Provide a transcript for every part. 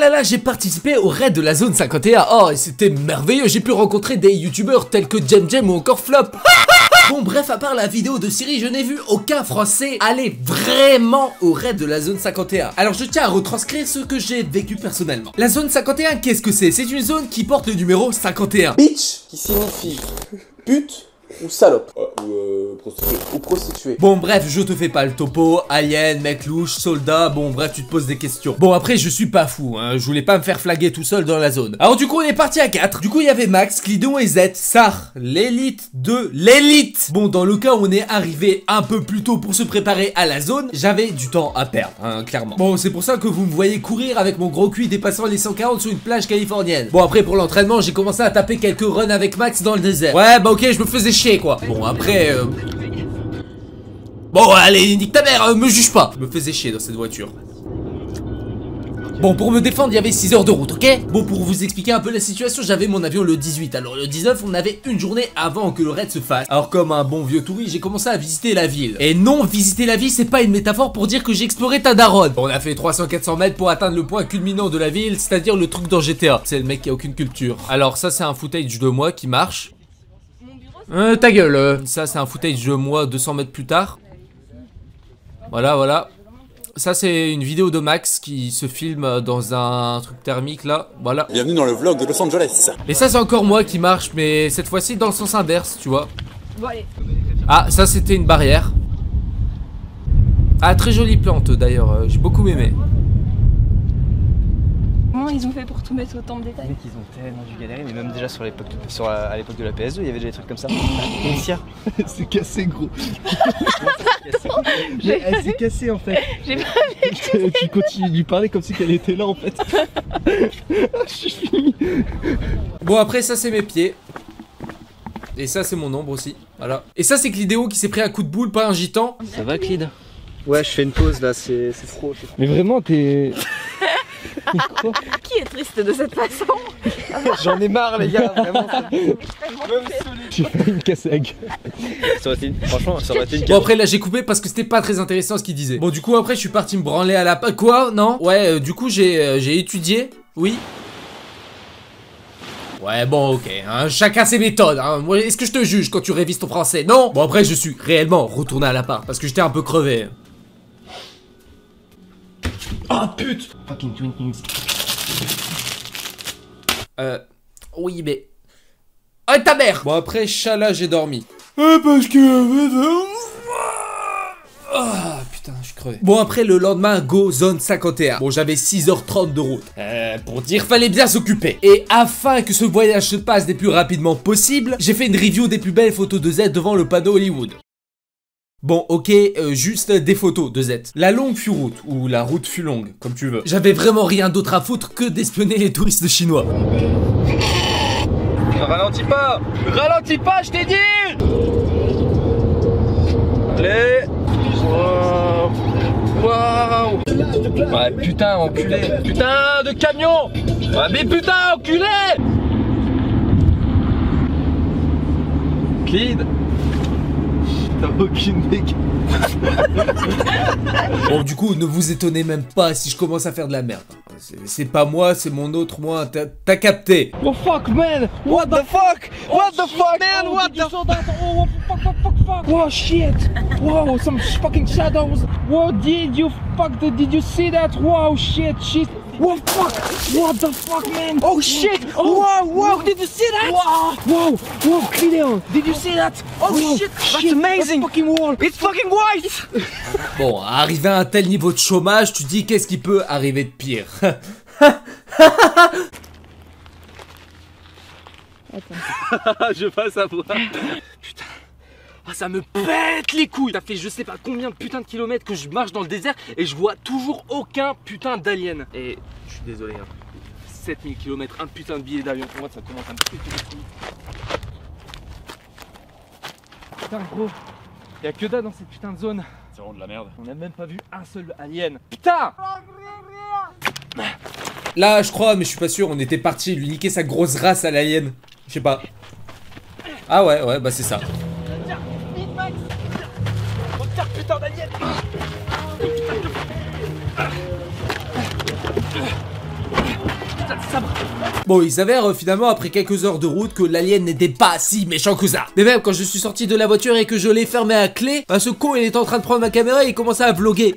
là, j'ai participé au raid de la zone 51. Oh, et c'était merveilleux, j'ai pu rencontrer des youtubeurs tels que Jem ou encore Flop. Bon bref, à part la vidéo de Siri, je n'ai vu aucun français aller vraiment au raid de la zone 51. Alors je tiens à retranscrire ce que j'ai vécu personnellement. La zone 51, qu'est-ce que c'est? C'est une zone qui porte le numéro 51. Bitch, qui signifie pute ou salope. Prostituée. Ou prostituée. Bon bref, je te fais pas le topo, alien, mec louche, soldat, bon bref tu te poses des questions. Bon après je suis pas fou, hein, je voulais pas me faire flaguer tout seul dans la zone. Alors du coup on est parti à 4, du coup il y avait Max, Clidon et Z, Sar, l'élite de l'élite. Bon dans le cas où on est arrivé un peu plus tôt pour se préparer à la zone, j'avais du temps à perdre, hein, clairement. Bon c'est pour ça que vous me voyez courir avec mon gros cul dépassant les 140 sur une plage californienne. Bon après pour l'entraînement j'ai commencé à taper quelques runs avec Max dans le désert. Ouais bah ok je me faisais chier quoi. Bon après bon allez nique ta mère, me juge pas. Je me faisais chier dans cette voiture. Bon pour me défendre il y avait 6 heures de route, ok. Bon pour vous expliquer un peu la situation, j'avais mon avion le 18. Alors le 19 on avait une journée avant que le raid se fasse. Alors comme un bon vieux touriste j'ai commencé à visiter la ville. Et non, visiter la ville c'est pas une métaphore pour dire que j'ai exploré ta daronne. On a fait 300-400 mètres pour atteindre le point culminant de la ville, c'est-à-dire le truc dans GTA. C'est le mec qui a aucune culture. Alors ça c'est un footage de moi qui marche. Ta gueule, ça c'est un footage de moi 200 mètres plus tard. Voilà. Ça c'est une vidéo de Max qui se filme dans un truc thermique là, voilà. Bienvenue dans le vlog de Los Angeles. Et ça c'est encore moi qui marche, mais cette fois-ci dans le sens inverse, tu vois. Bon allez. Ah, ça c'était une barrière. Ah, très jolie plante d'ailleurs, j'ai beaucoup aimé. Comment ils ont fait pour tout mettre autant de détails? Mec, ils ont tellement dû galérer, mais même déjà à l'époque de la PS2, il y avait déjà des trucs comme ça. C'est cassé, gros. Elle s'est cassée en fait. J'ai pas vu. Tu continues de lui parler comme si qu'elle était là en fait. Je suis fini. Bon, après, ça c'est mes pieds. Et ça c'est mon ombre aussi, voilà. Et ça c'est Clidéo qui s'est pris un coup de boule, pas un gitan. Ça va, Clid? Ouais, je fais une pause là, c'est trop. Mais vraiment, t'es. Quoi? Qui est triste de cette façon? J'en ai marre les gars, vraiment. J'ai failli me casser la gueule. Franchement, ça aurait été une Bon après là j'ai coupé parce que c'était pas très intéressant ce qu'il disait. Bon du coup après je suis parti me branler à la... Quoi? Non? Ouais du coup j'ai étudié. Oui. Ouais bon ok, hein, chacun ses méthodes, hein. Moi est-ce que je te juge quand tu révises ton français? Non. Bon après je suis réellement retourné à l'appart parce que j'étais un peu crevé. Oh pute! Fucking Twin Kings. Oui mais... Ah ta mère! Bon après chala j'ai dormi. Parce que... Ah putain je suis crevé. Bon après le lendemain go zone 51. Bon j'avais 6h30 de route. Pour dire fallait bien s'occuper. Et afin que ce voyage se passe des plus rapidement possible, j'ai fait une review des plus belles photos de Z devant le panneau Hollywood. Bon ok, juste des photos de Z. La longue fut route, ou la route fut longue, comme tu veux. J'avais vraiment rien d'autre à foutre que d'espionner les touristes chinois. Ralentis pas! Ralentis pas, je t'ai dit! Allez! Waouh! Ouais, putain, enculé! Putain de camion! Ouais, mais putain, enculé! Kid! T'as aucune mec. Bon du coup ne vous étonnez même pas si je commence à faire de la merde. C'est pas moi, c'est mon autre moi, t'as capté. Oh fuck man! What the fuck? What the fuck man? What the fuck? Oh fuck! Wow shit! Wow, some fucking shadows! Wow, did you see that? Wow shit! Wow fuck! What the fuck man? Oh shit! Wow! Did you see that? Wow! Clear! Did you see that? Oh shit! That's amazing! Fucking wall! It's fucking white! Bon, arrivé à un tel niveau de chômage, tu dis qu'est-ce qui peut arriver de pire. Je passe à voir. Putain. Ah, ça me pète les couilles. Ça fait je sais pas combien de putain de kilomètres que je marche dans le désert et je vois toujours aucun putain d'alien. Et je suis désolé hein. 7000 km, un putain de billet d'avion pour moi ça commence à me péter les couilles. Putain gros, y'a que dalle dans cette putain de zone. C'est vraiment de la merde. On a même pas vu un seul alien. Putain! Là je crois mais je suis pas sûr, on était parti lui niquer sa grosse race à l'alien. Je sais pas. Ah ouais bah c'est ça. Putain d'alien! Bon, il s'avère finalement après quelques heures de route que l'alien n'était pas si méchant que ça. Mais même quand je suis sorti de la voiture et que je l'ai fermé à clé, bah, ce con il était en train de prendre ma caméra et il commençait à vlogger.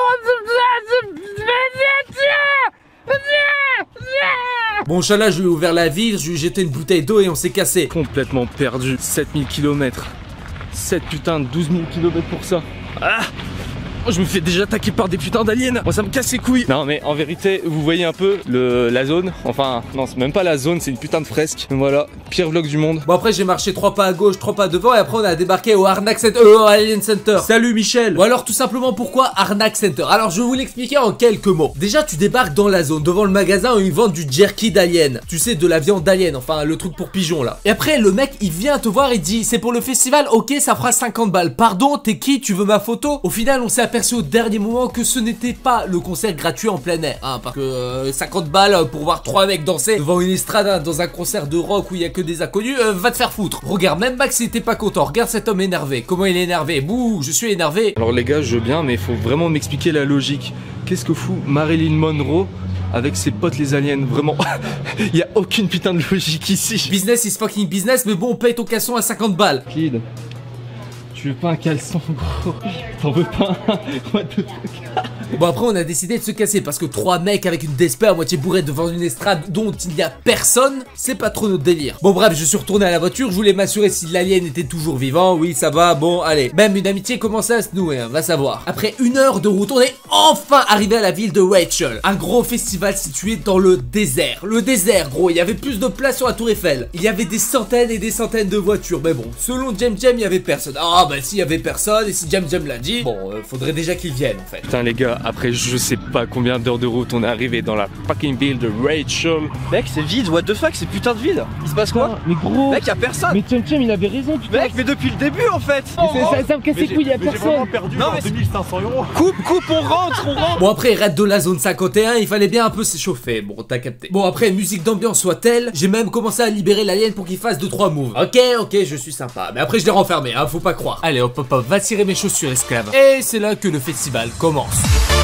Bon, Chala, je lui ai ouvert la vitre, je lui ai jeté une bouteille d'eau et on s'est cassé. Complètement perdu. 7000 km. 7 putain de 12 000 km pour ça. Ah! Oh, je me fais déjà attaquer par des putains d'aliens. Moi ça me casse les couilles. Non mais en vérité vous voyez un peu la zone. Enfin non c'est même pas la zone, c'est une putain de fresque. Voilà, pire vlog du monde. Bon après j'ai marché 3 pas à gauche, 3 pas devant et après on a débarqué au Arnaque Center, au Alien Center. Salut Michel. Ou alors tout simplement pourquoi Arnaque Center. Alors je vais vous l'expliquer en quelques mots. Déjà tu débarques dans la zone devant le magasin où ils vendent du jerky d'alien. Tu sais de la viande d'alien, enfin le truc pour pigeons là. Et après le mec il vient te voir, il dit c'est pour le festival, ok ça fera 50 balles. Pardon t'es qui, tu veux ma photo? Au final on s'est aperçu au dernier moment que ce n'était pas le concert gratuit en plein air, hein, parce que 50 balles pour voir 3 mecs danser devant une estrade hein, dans un concert de rock où il y a que des inconnus, va te faire foutre. Regarde, même Max il était pas content, regarde cet homme énervé, comment il est énervé, bouh, je suis énervé. Alors les gars je veux bien mais il faut vraiment m'expliquer la logique. Qu'est-ce que fout Marilyn Monroe avec ses potes les aliens? Vraiment, il y a aucune putain de logique ici. Business is fucking business, mais bon on paye ton caleçon à 50 balles. Kid, tu veux pas un caleçon gros? T'en veux pas un? What the fuck? Bon après on a décidé de se casser parce que 3 mecs avec une Desper à moitié bourrée devant une estrade dont il n'y a personne, c'est pas trop notre délire. Bon bref, je suis retourné à la voiture, je voulais m'assurer si l'alien était toujours vivant. Oui ça va, bon allez. Même une amitié commençait à se nouer, hein, va savoir. Après 1 heure de route, on est enfin arrivé à la ville de Rachel. Un gros festival situé dans le désert. Le désert gros, il y avait plus de place sur la tour Eiffel. Il y avait des centaines et des centaines de voitures. Mais bon, selon Jem Jem il y avait personne. Ah bah s'il y avait personne et si Jem Jem l'a dit, bon faudrait déjà qu'il vienne en fait. Putain les gars, après je sais pas combien d'heures de route on est arrivé dans la fucking ville de Rachel. Mec, c'est vide, what the fuck, c'est putain de vide. Il se passe quoi? Mais gros, Mec, y'a personne. mais Jem Jem il avait raison putain. Mec, mais depuis le début en fait. Ça me casse les couilles, y'a personne. Perdu non, mais 2500 €. Coupe, on rentre. Bon après raid de la zone 51, il fallait bien un peu s'échauffer, bon t'as capté. Bon après musique d'ambiance soit-elle, j'ai même commencé à libérer l'alien pour qu'il fasse 2-3 moves. Ok, je suis sympa, mais après je l'ai renfermé, hein, faut pas croire. Allez hop, va tirer mes chaussures esclaves. Et c'est là que le festival commence.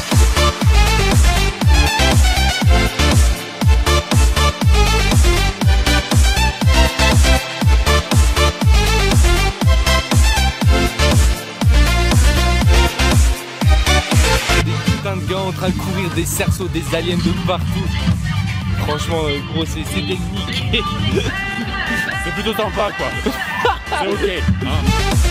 De gars en train de courir, des cerceaux, des aliens de partout. Franchement gros c'est technique. C'est plutôt sympa quoi. C'est ok. Hein.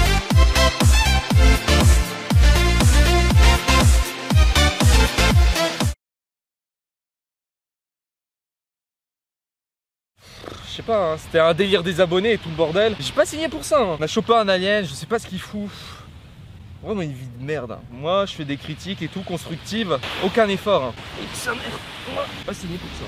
Je sais pas, hein, c'était un délire des abonnés et tout le bordel. J'ai pas signé pour ça. Hein. On a chopé un alien, je sais pas ce qu'il fout. Vraiment une vie de merde. Moi je fais des critiques et tout constructives. Aucun effort. Hein. Et sa mère. Moi, j'ai pas signé pour ça.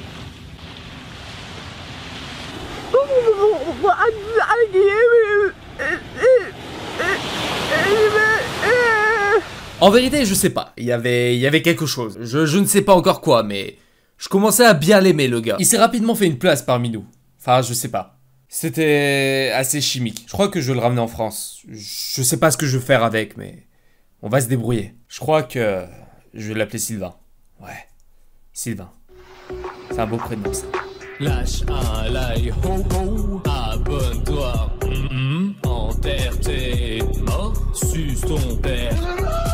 En vérité je sais pas, il y avait quelque chose. Je ne sais pas encore quoi, mais je commençais à bien l'aimer le gars. Il s'est rapidement fait une place parmi nous. Enfin je sais pas. C'était assez chimique. Je crois que je vais le ramener en France. Je sais pas ce que je vais faire avec, mais on va se débrouiller. Je crois que je vais l'appeler Sylvain. Ouais, Sylvain. C'est un beau prénom ça. Lâche un like, ho ho, abonne-toi. Enterre tes morts, suce ton père.